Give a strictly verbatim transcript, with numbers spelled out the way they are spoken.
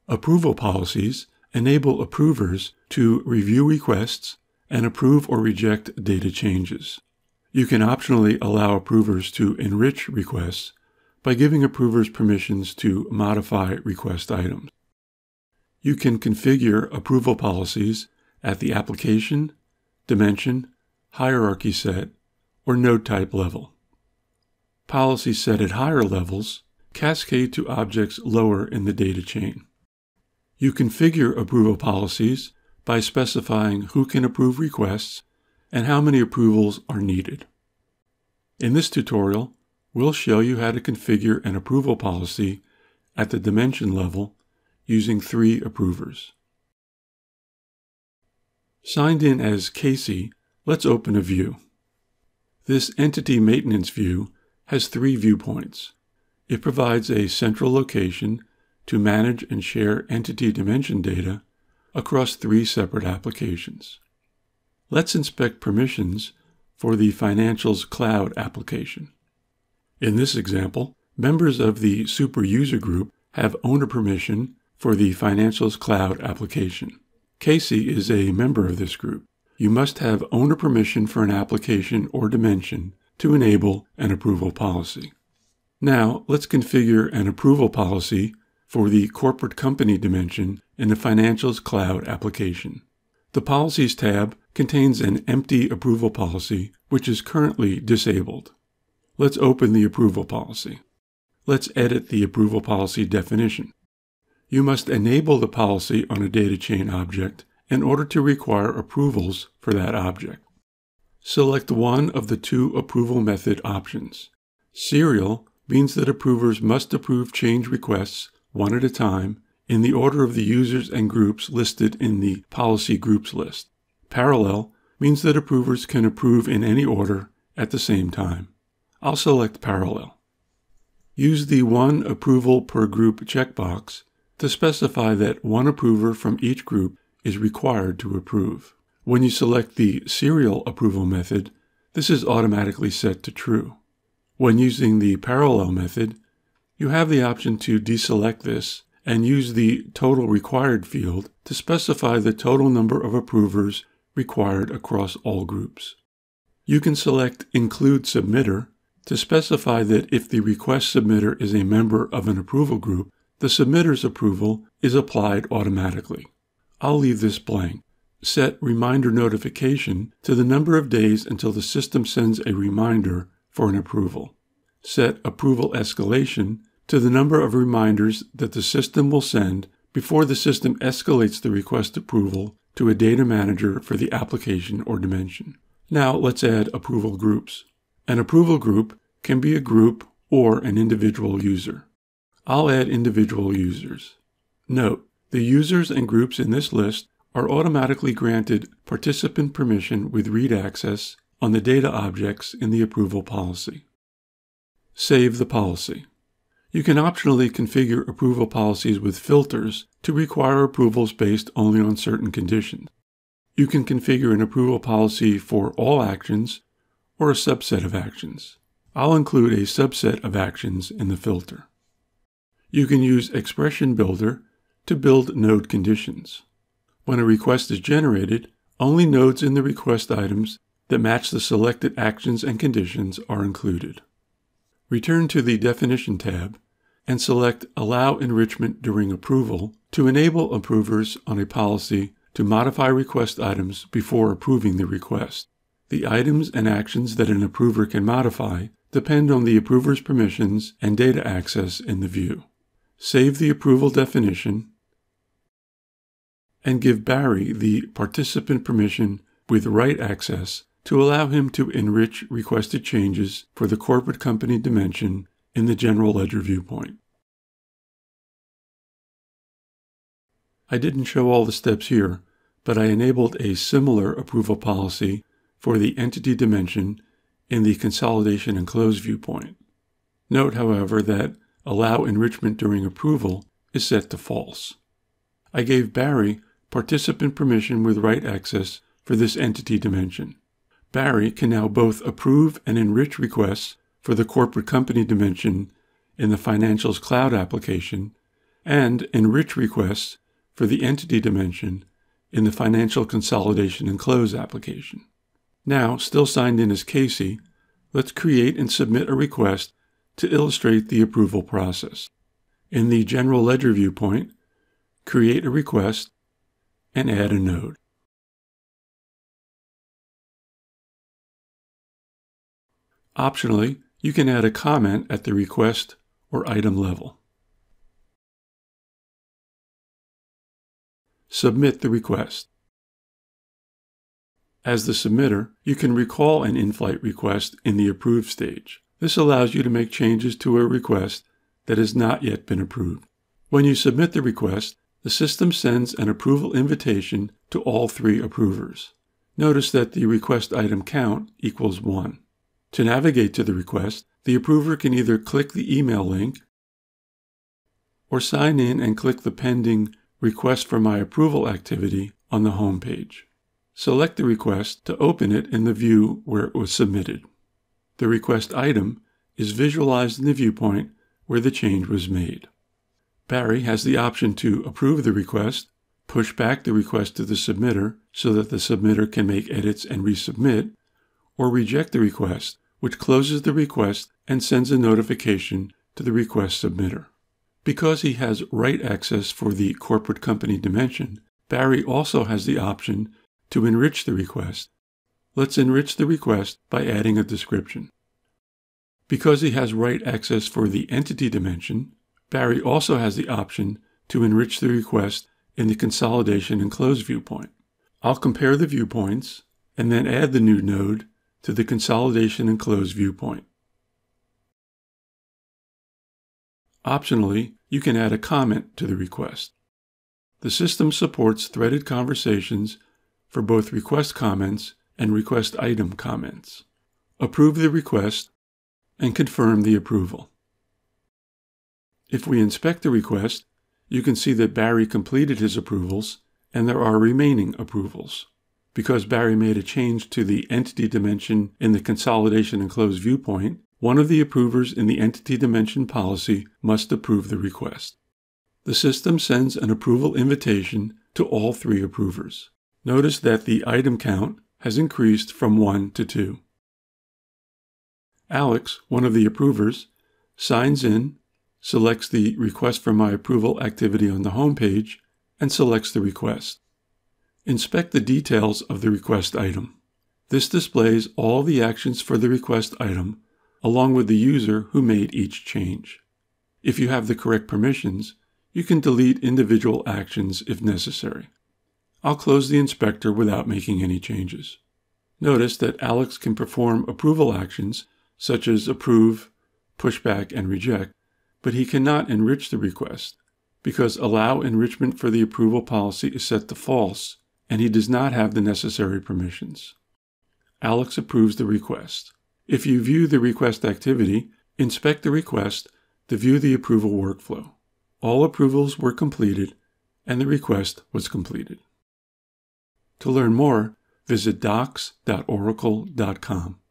Approval policies enable approvers to review requests and approve or reject data changes. You can optionally allow approvers to enrich requests by giving approvers permissions to modify request items. You can configure approval policies at the application, dimension, hierarchy set, or node type level. Policies set at higher levels cascade to objects lower in the data chain. You configure approval policies by specifying who can approve requests and how many approvals are needed. In this tutorial, we'll show you how to configure an approval policy at the dimension level using three approvers. Signed in as Casey, let's open a view. This entity maintenance view has three viewpoints. It provides a central location to manage and share entity dimension data across three separate applications. Let's inspect permissions for the Financials Cloud application. In this example, members of the super user group have owner permission for the Financials Cloud application. Casey is a member of this group. You must have owner permission for an application or dimension to enable an approval policy. Now, let's configure an approval policy for the corporate company dimension in the Financials Cloud application. The Policies tab contains an empty approval policy, which is currently disabled. Let's open the approval policy. Let's edit the approval policy definition. You must enable the policy on a data chain object in order to require approvals for that object. Select one of the two approval method options. Serial means that approvers must approve change requests one at a time in the order of the users and groups listed in the policy groups list. Parallel means that approvers can approve in any order at the same time. I'll select parallel. Use the one approval per group checkbox to specify that one approver from each group is required to approve. When you select the serial approval method, this is automatically set to true. When using the parallel method, you have the option to deselect this and use the total required field to specify the total number of approvers required across all groups. You can select Include Submitter to specify that if the request submitter is a member of an approval group, the submitter's approval is applied automatically. I'll leave this blank. Set Reminder Notification to the number of days until the system sends a reminder for an approval. Set Approval Escalation to the number of reminders that the system will send before the system escalates the request approval to a data manager for the application or dimension. Now let's add approval groups. An approval group can be a group or an individual user. I'll add individual users. Note, the users and groups in this list are automatically granted participant permission with read access on the data objects in the approval policy. Save the policy. You can optionally configure approval policies with filters to require approvals based only on certain conditions. You can configure an approval policy for all actions or a subset of actions. I'll include a subset of actions in the filter. You can use Expression Builder to build node conditions. When a request is generated, only nodes in the request items that match the selected actions and conditions are included. Return to the Definition tab and select Allow Enrichment During Approval to enable approvers on a policy to modify request items before approving the request. The items and actions that an approver can modify depend on the approver's permissions and data access in the view. Save the approval definition and give Barry the participant permission with write access to allow him to enrich requested changes for the corporate company dimension in the General Ledger viewpoint. I didn't show all the steps here, but I enabled a similar approval policy for the entity dimension in the Consolidation and Close viewpoint. Note, however, that Allow Enrichment During Approval is set to false. I gave Barry participant permission with write access for this entity dimension. Barry can now both approve and enrich requests for the corporate company dimension in the Financials Cloud application and enrich requests for the entity dimension in the Financial Consolidation and Close application. Now, still signed in as Casey, let's create and submit a request to illustrate the approval process. In the General Ledger viewpoint, create a request and add a node. Optionally, you can add a comment at the request or item level. Submit the request. As the submitter, you can recall an in-flight request in the approved stage. This allows you to make changes to a request that has not yet been approved. When you submit the request, the system sends an approval invitation to all three approvers. Notice that the request item count equals one. To navigate to the request, the approver can either click the email link or sign in and click the pending Request for My Approval activity on the home page. Select the request to open it in the view where it was submitted. The request item is visualized in the viewpoint where the change was made. Barry has the option to approve the request, push back the request to the submitter so that the submitter can make edits and resubmit, or reject the request, which closes the request and sends a notification to the request submitter. Because he has write access for the corporate company dimension, Barry also has the option to enrich the request. Let's enrich the request by adding a description. Because he has write access for the entity dimension, Barry also has the option to enrich the request in the Consolidation and Close viewpoint. I'll compare the viewpoints and then add the new node to the Consolidation and Close viewpoint. Optionally, you can add a comment to the request. The system supports threaded conversations for both request comments and request item comments. Approve the request and confirm the approval. If we inspect the request, you can see that Barry completed his approvals and there are remaining approvals. Because Barry made a change to the entity dimension in the Consolidation and Close viewpoint, one of the approvers in the entity dimension policy must approve the request. The system sends an approval invitation to all three approvers. Notice that the item count has increased from one to two. Alex, one of the approvers, signs in, selects the Request for My Approval activity on the home page, and selects the request. Inspect the details of the request item. This displays all the actions for the request item, along with the user who made each change. If you have the correct permissions, you can delete individual actions if necessary. I'll close the inspector without making any changes. Notice that Alex can perform approval actions such as approve, pushback, and reject, but he cannot enrich the request because allow enrichment for the approval policy is set to false and he does not have the necessary permissions. Alex approves the request. If you view the request activity, inspect the request to view the approval workflow. All approvals were completed and the request was completed. To learn more, visit docs dot oracle dot com.